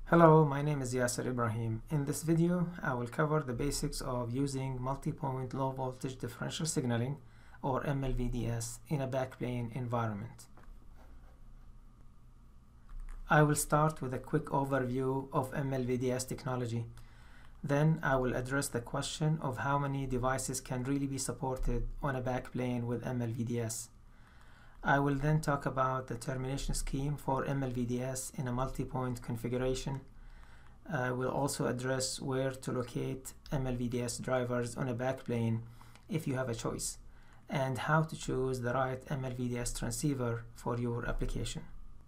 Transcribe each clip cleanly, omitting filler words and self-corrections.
Hello, my name is Yasser Ibrahim. In this video, I will cover the basics of using multi-point low voltage differential signaling or M-LVDS in a backplane environment. I will start with a quick overview of M-LVDS technology. Then I will address the question of how many devices can really be supported on a backplane with M-LVDS. I will then talk about the termination scheme for M-LVDS in a multi-point configuration. I will also address where to locate M-LVDS drivers on a backplane if you have a choice, and how to choose the right M-LVDS transceiver for your application.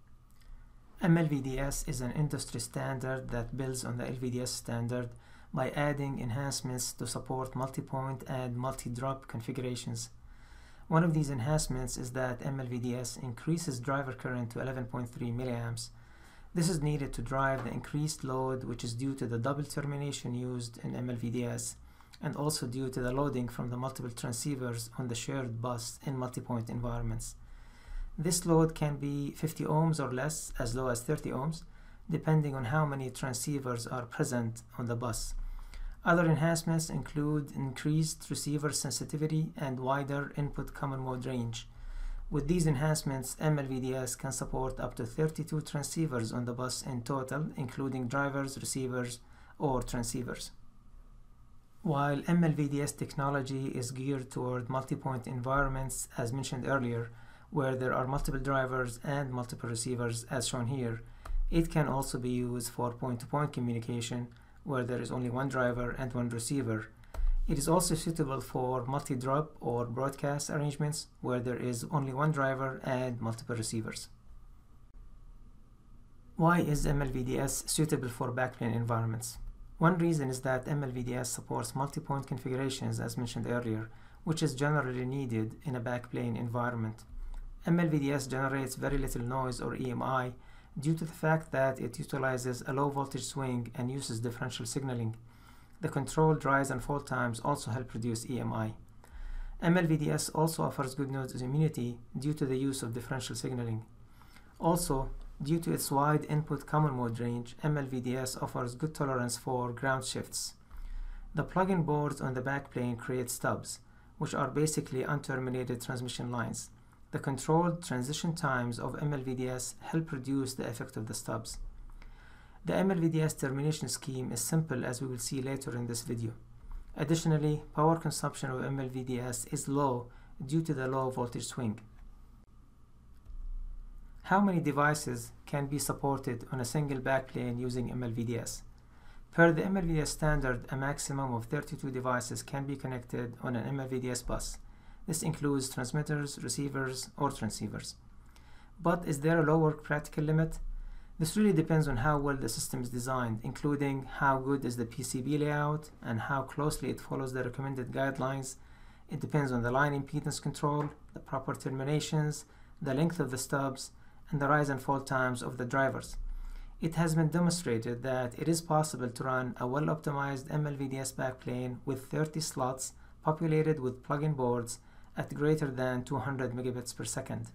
M-LVDS is an industry standard that builds on the LVDS standard by adding enhancements to support multi-point and multi-drop configurations. One of these enhancements is that M-LVDS increases driver current to 11.3 milliamps. This is needed to drive the increased load, which is due to the double termination used in M-LVDS and also due to the loading from the multiple transceivers on the shared bus in multi-point environments. This load can be 50 ohms or less, as low as 30 ohms, depending on how many transceivers are present on the bus. Other enhancements include increased receiver sensitivity and wider input common mode range. With these enhancements, M-LVDS can support up to 32 transceivers on the bus in total, including drivers, receivers, or transceivers. While M-LVDS technology is geared toward multi-point environments, as mentioned earlier, where there are multiple drivers and multiple receivers, as shown here, it can also be used for point-to-point communication, where there is only one driver and one receiver. It is also suitable for multi-drop or broadcast arrangements where there is only one driver and multiple receivers. Why is M-LVDS suitable for backplane environments? One reason is that M-LVDS supports multi-point configurations, as mentioned earlier, which is generally needed in a backplane environment. M-LVDS generates very little noise or EMI due to the fact that it utilizes a low voltage swing and uses differential signaling. The controlled rise and fall times also help reduce EMI. M-LVDS also offers good noise immunity due to the use of differential signaling. Also, due to its wide input common mode range, M-LVDS offers good tolerance for ground shifts. The plug-in boards on the backplane create stubs, which are basically unterminated transmission lines. The controlled transition times of M-LVDS help reduce the effect of the stubs. The M-LVDS termination scheme is simple, as we will see later in this video. Additionally, power consumption of M-LVDS is low due to the low voltage swing. How many devices can be supported on a single backplane using M-LVDS? Per the M-LVDS standard, a maximum of 32 devices can be connected on an M-LVDS bus. This includes transmitters, receivers, or transceivers. But is there a lower practical limit? This really depends on how well the system is designed, including how good is the PCB layout and how closely it follows the recommended guidelines. It depends on the line impedance control, the proper terminations, the length of the stubs, and the rise and fall times of the drivers. It has been demonstrated that it is possible to run a well-optimized M-LVDS backplane with 30 slots populated with plug-in boards at greater than 200 megabits per second.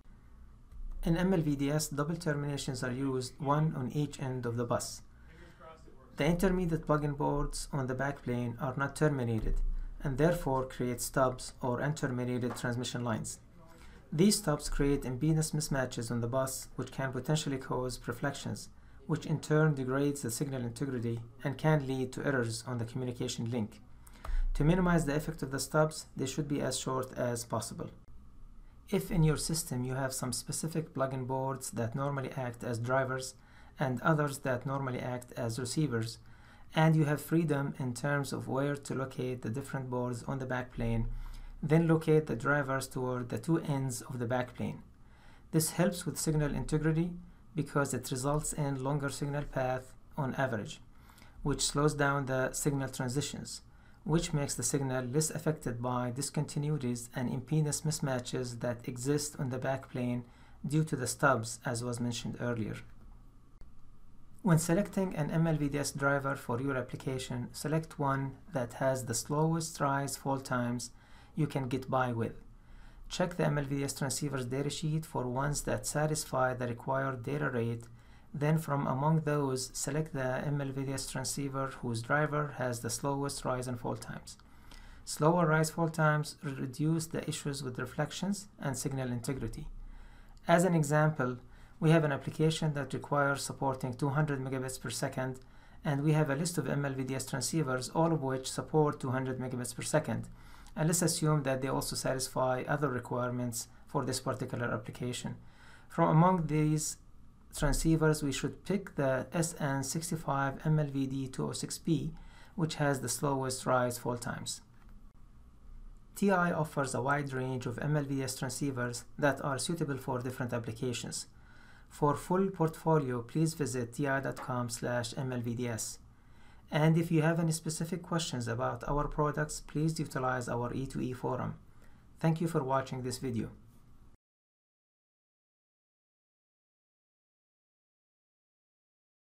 In M-LVDS, double terminations are used, one on each end of the bus. The intermediate plug-in boards on the backplane are not terminated and therefore create stubs or unterminated transmission lines. These stubs create impedance mismatches on the bus, which can potentially cause reflections, which in turn degrades the signal integrity and can lead to errors on the communication link. To minimize the effect of the stubs, they should be as short as possible. If in your system you have some specific plug-in boards that normally act as drivers and others that normally act as receivers, and you have freedom in terms of where to locate the different boards on the backplane, then locate the drivers toward the two ends of the backplane. This helps with signal integrity because it results in longer signal path on average, which slows down the signal transitions, which makes the signal less affected by discontinuities and impedance mismatches that exist on the backplane due to the stubs, as was mentioned earlier. When selecting an M-LVDS driver for your application, select one that has the slowest rise-fall times you can get by with. Check the M-LVDS transceiver's datasheet for ones that satisfy the required data rate Then from among those, select the M-LVDS transceiver whose driver has the slowest rise and fall times. Slower rise-fall times reduce the issues with reflections and signal integrity. As an example, we have an application that requires supporting 200 megabits per second, and we have a list of M-LVDS transceivers, all of which support 200 megabits per second. And let's assume that they also satisfy other requirements for this particular application. From among these transceivers, we should pick the SN65 M-LVD206P, which has the slowest rise-fall times. TI offers a wide range of M-LVDS transceivers that are suitable for different applications. For full portfolio, please visit ti.com/MLVDS. And if you have any specific questions about our products, please utilize our E2E forum. Thank you for watching this video.